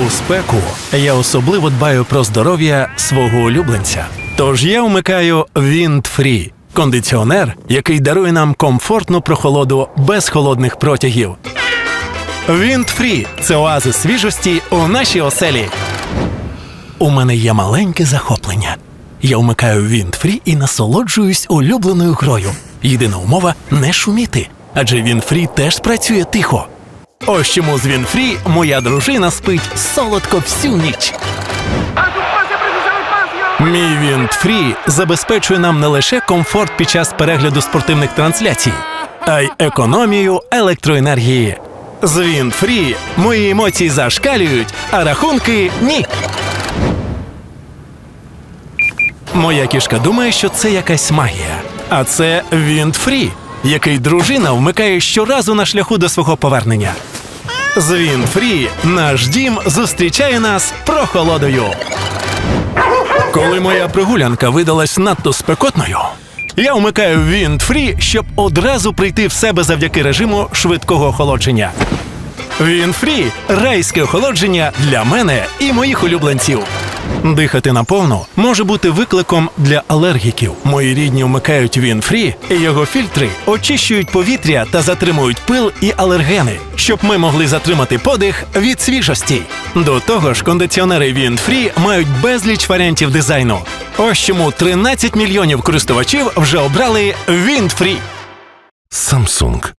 У спеку я особливо дбаю про здоров'я свого улюбленця. Тож я вмикаю Wind-Free – кондиціонер, який дарує нам комфортну прохолоду без холодних протягів. Wind-Free – це оазис свіжості у нашій оселі. У мене є маленьке захоплення. Я вмикаю Wind-Free і насолоджуюсь улюбленою грою. Єдина умова – не шуміти, адже Wind-Free теж працює тихо. Ось чому з Wind-Free моя дружина спить солодко всю ніч. Мій Wind-Free забезпечує нам не лише комфорт під час перегляду спортивних трансляцій, а й економію електроенергії. З Wind-Free мої емоції зашкалюють, а рахунки – ні. Моя кішка думає, що це якась магія. А це Wind-Free, який дружина вмикає щоразу на шляху до свого повернення. З Wind-Free наш дім зустрічає нас прохолодою. Коли моя прогулянка видалась надто спекотною, я вмикаю Wind-Free, щоб одразу прийти в себе завдяки режиму швидкого охолодження. Wind-Free – райське охолодження для мене і моїх улюбленців. Дихати наповну може бути викликом для алергіків. Мої рідні вмикають Wind-Free, і його фільтри очищують повітря та затримують пил і алергени, щоб ми могли затримати подих від свіжості. До того ж, кондиціонери Wind-Free мають безліч варіантів дизайну. Ось чому 13 мільйонів користувачів вже обрали Wind-Free. Samsung.